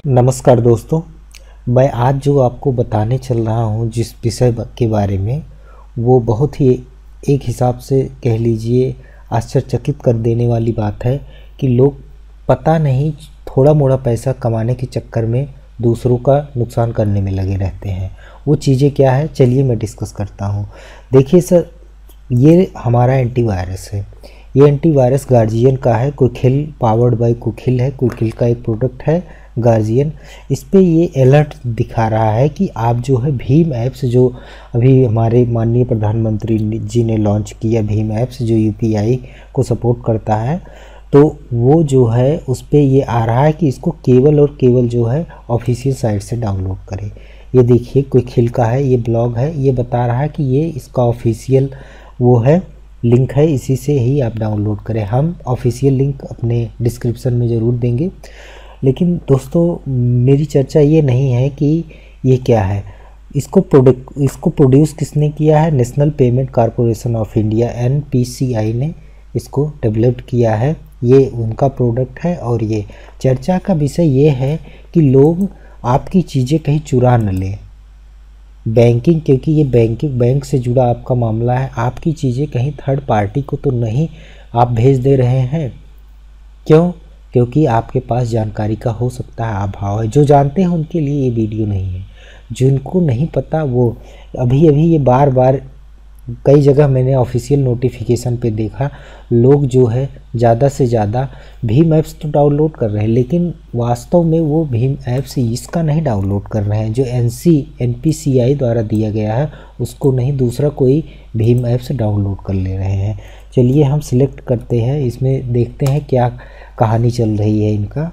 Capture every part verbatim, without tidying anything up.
नमस्कार दोस्तों, मैं आज जो आपको बताने चल रहा हूँ जिस विषय के बारे में, वो बहुत ही एक हिसाब से कह लीजिए आश्चर्यचकित कर देने वाली बात है कि लोग पता नहीं थोड़ा मोड़ा पैसा कमाने के चक्कर में दूसरों का नुकसान करने में लगे रहते हैं। वो चीज़ें क्या है, चलिए मैं डिस्कस करता हूँ। देखिए सर, ये हमारा एंटीवायरस है। ये एंटीवायरस गार्जियन का है। कुकील पावर्ड बाय कुकील है। कुकील का एक प्रोडक्ट है गार्जियन। इस पे ये अलर्ट दिखा रहा है कि आप जो है भीम ऐप्स, जो अभी हमारे माननीय प्रधानमंत्री जी ने लॉन्च किया भीम ऐप्स, जो यूपीआई को सपोर्ट करता है, तो वो जो है उस पर ये आ रहा है कि इसको केवल और केवल जो है ऑफिशियल साइट से डाउनलोड करें। ये देखिए कुकील का है, ये ब्लॉग है, ये बता रहा है कि ये इसका ऑफिशियल वो है, लिंक है, इसी से ही आप डाउनलोड करें। हम ऑफिशियल लिंक अपने डिस्क्रिप्शन में ज़रूर देंगे। लेकिन दोस्तों, मेरी चर्चा ये नहीं है कि ये क्या है। इसको प्रोडक्ट इसको प्रोड्यूस किसने किया है? National Payment Corporation of India N P C I ने इसको डेवलप किया है। ये उनका प्रोडक्ट है और ये चर्चा का विषय ये है कि लोग आपकी चीज़ें कहीं चुरा न लें। बैंकिंग, क्योंकि ये बैंकिंग बैंक से जुड़ा आपका मामला है, आपकी चीज़ें कहीं थर्ड पार्टी को तो नहीं आप भेज दे रहे हैं। क्यों? क्योंकि आपके पास जानकारी का हो सकता है अभाव है। जो जानते हैं उनके लिए ये वीडियो नहीं है, जिनको नहीं पता वो अभी अभी ये बार बार कई जगह मैंने ऑफिशियल नोटिफिकेशन पे देखा, लोग जो है ज़्यादा से ज़्यादा भीम ऐप्स तो डाउनलोड कर रहे हैं, लेकिन वास्तव में वो भीम ऐप्स इसका नहीं डाउनलोड कर रहे हैं जो N C N P C I द्वारा दिया गया है, उसको नहीं, दूसरा कोई भीम ऐप्स डाउनलोड कर ले रहे हैं। चलिए हम सिलेक्ट करते हैं, इसमें देखते हैं क्या कहानी चल रही है इनका।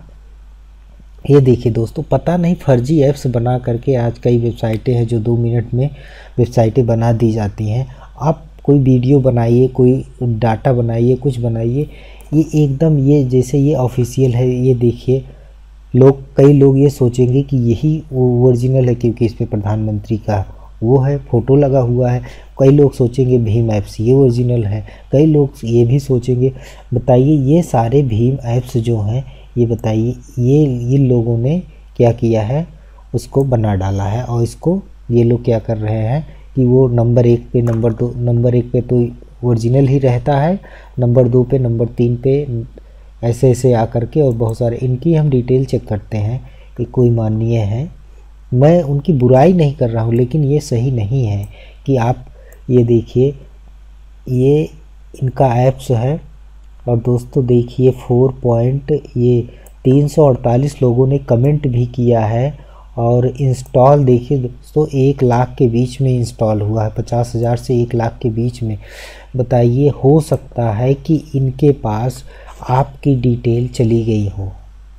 ये देखिए दोस्तों, पता नहीं फर्जी ऐप्स बना करके आज कई वेबसाइटें हैं जो दो मिनट में वेबसाइटें बना दी जाती हैं। आप कोई वीडियो बनाइए, कोई डाटा बनाइए, कुछ बनाइए, ये एकदम ये जैसे ये ऑफिशियल है। ये देखिए, लोग कई लोग ये सोचेंगे कि यही वो ओरिजिनल है क्योंकि इस पर प्रधानमंत्री का वो है, फ़ोटो लगा हुआ है। कई लोग सोचेंगे भीम ऐप्स ये ओरिजिनल है, कई लोग ये भी सोचेंगे। बताइए, ये सारे भीम ऐप्स जो हैं, ये बताइए ये ये लोगों ने क्या किया है, उसको बना डाला है। और इसको ये लोग क्या कर रहे हैं कि वो नंबर एक पे, नंबर दो, नंबर एक पे तो ओरिजिनल ही रहता है, नंबर दो पे, नंबर तीन पे ऐसे ऐसे आकर के, और बहुत सारे इनकी हम डिटेल चेक करते हैं कि कोई माननीय है। मैं उनकी बुराई नहीं कर रहा हूँ, लेकिन ये सही नहीं है कि आप ये देखिए, ये इनका ऐप्स है। और दोस्तों देखिए, फोर पॉइंट ये तीन सौ अड़तालीस लोगों ने कमेंट भी किया है। और इंस्टॉल देखिए दोस्तों, एक लाख के बीच में इंस्टॉल हुआ है, पचास हज़ार से एक लाख के बीच में। बताइए, हो सकता है कि इनके पास आपकी डिटेल चली गई हो।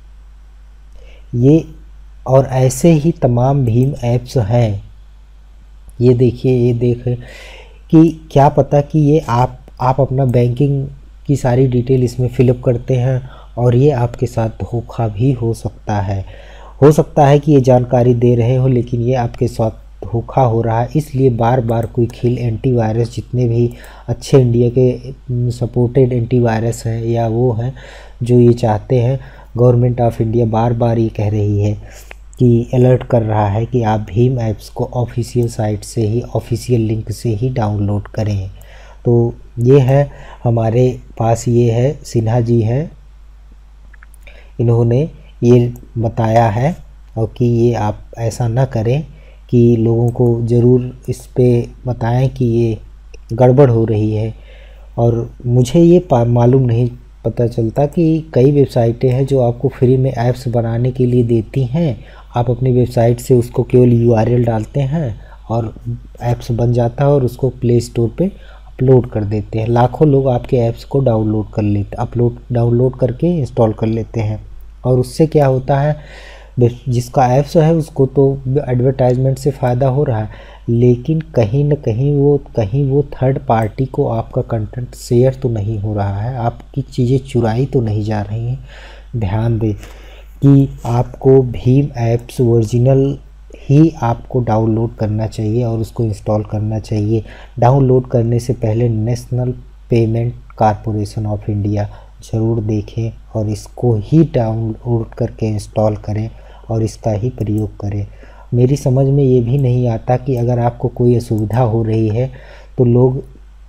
ये और ऐसे ही तमाम भीम ऐप्स हैं। ये देखिए, ये देखें कि क्या पता कि ये आप आप अपना बैंकिंग की सारी डिटेल इसमें फिलअप करते हैं और ये आपके साथ धोखा भी हो सकता है। हो सकता है कि ये जानकारी दे रहे हो, लेकिन ये आपके साथ धोखा हो रहा है। इसलिए बार बार कुकील एंटीवायरस, जितने भी अच्छे इंडिया के सपोर्टेड एंटीवायरस हैं या वो हैं जो ये चाहते हैं, गवर्नमेंट ऑफ इंडिया बार बार ये कह रही है कि अलर्ट कर रहा है कि आप भीम ऐप्स को ऑफिशियल साइट से ही, ऑफिशियल लिंक से ही डाउनलोड करें। तो ये है हमारे पास, ये है सिन्हा जी है, इन्होंने ये बताया है और कि ये आप ऐसा ना करें, कि लोगों को ज़रूर इस पे बताएं कि ये गड़बड़ हो रही है। और मुझे ये मालूम नहीं पता चलता कि कई वेबसाइटें हैं जो आपको फ्री में ऐप्स बनाने के लिए देती हैं। आप अपनी वेबसाइट से उसको केवल यू आर एल डालते हैं और ऐप्स बन जाता है और उसको प्ले स्टोर पे अपलोड कर देते हैं। लाखों लोग आपके ऐप्स को डाउनलोड कर लेते अपलोड डाउनलोड करके इंस्टॉल कर लेते हैं। और उससे क्या होता है, जिसका ऐप्स है उसको तो एडवर्टाइजमेंट से फ़ायदा हो रहा है, लेकिन कहीं न कहीं वो कहीं वो थर्ड पार्टी को आपका कंटेंट शेयर तो नहीं हो रहा है, आपकी चीज़ें चुराई तो नहीं जा रही हैं। ध्यान दें कि आपको भीम ऐप्स ओरिजिनल ही आपको डाउनलोड करना चाहिए और उसको इंस्टॉल करना चाहिए। डाउनलोड करने से पहले National Payment Corporation of India ज़रूर देखें और इसको ही डाउनलोड करके इंस्टॉल करें और इसका ही प्रयोग करें। मेरी समझ में ये भी नहीं आता कि अगर आपको कोई असुविधा हो रही है तो लोग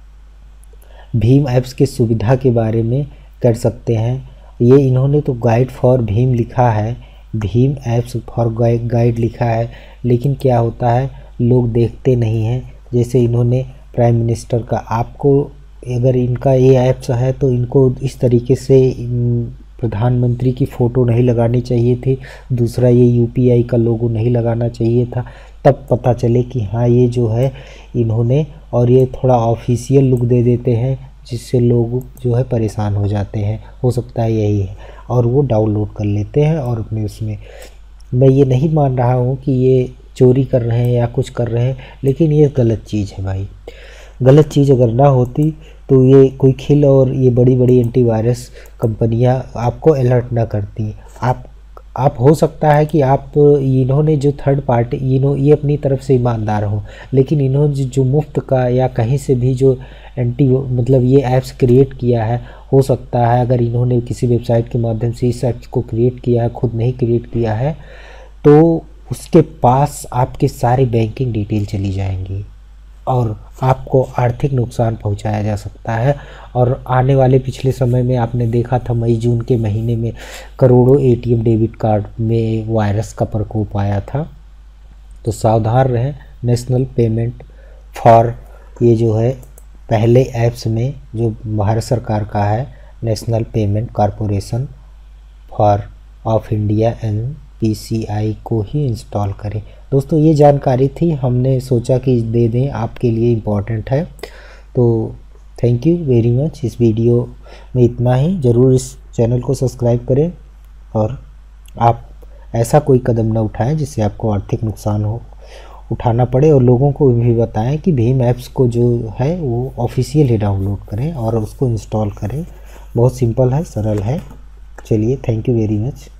भीम ऐप्स की सुविधा के बारे में कर सकते हैं। ये इन्होंने तो गाइड फॉर भीम लिखा है, भीम ऐप्स फॉर गाइड लिखा है, लेकिन क्या होता है लोग देखते नहीं हैं। जैसे इन्होंने प्राइम मिनिस्टर का, आपको अगर इनका ये ऐप्स है तो इनको इस तरीके से प्रधानमंत्री की फ़ोटो नहीं लगानी चाहिए थी, दूसरा ये यूपीआई का लोगो नहीं लगाना चाहिए था, तब पता चले कि हाँ ये जो है इन्होंने, और ये थोड़ा ऑफिशियल लुक दे देते हैं जिससे लोग जो है परेशान हो जाते हैं। हो सकता है यही है, और वो डाउनलोड कर लेते हैं और अपने उसमें। मैं ये नहीं मान रहा हूँ कि ये चोरी कर रहे हैं या कुछ कर रहे हैं, लेकिन ये गलत चीज़ है भाई। गलत चीज़ अगर ना होती तो ये कोई खिल और ये बड़ी बड़ी एंटीवायरस कंपनियां आपको अलर्ट ना करती। आप आप हो सकता है कि आप इन्होंने जो थर्ड पार्टी, इन्हों ये अपनी तरफ से ईमानदार हो, लेकिन इन्होंने जो मुफ्त का या कहीं से भी जो एंटी मतलब ये ऐप्स क्रिएट किया है, हो सकता है अगर इन्होंने किसी वेबसाइट के माध्यम से इस ऐप्स को क्रिएट किया है, खुद नहीं क्रिएट किया है, तो उसके पास आपके सारी बैंकिंग डिटेल चली जाएंगी और आपको आर्थिक नुकसान पहुंचाया जा सकता है। और आने वाले पिछले समय में आपने देखा था मई जून के महीने में करोड़ों एटीएम डेबिट कार्ड में वायरस का प्रकोप आया था। तो सावधान रहें। नेशनल पेमेंट फॉर, ये जो है पहले ऐप्स में जो भारत सरकार का है, National Payment Corporation for of India N P C I को ही इंस्टॉल करें। दोस्तों ये जानकारी थी, हमने सोचा कि दे दें, आपके लिए इम्पोर्टेंट है। तो थैंक यू वेरी मच। इस वीडियो में इतना ही। ज़रूर इस चैनल को सब्सक्राइब करें और आप ऐसा कोई कदम न उठाएं जिससे आपको आर्थिक नुकसान हो उठाना पड़े, और लोगों को भी बताएं कि भीम ऐप्स को जो है वो ऑफिशियल ही डाउनलोड करें और उसको इंस्टॉल करें। बहुत सिंपल है, सरल है। चलिए, थैंक यू वेरी मच।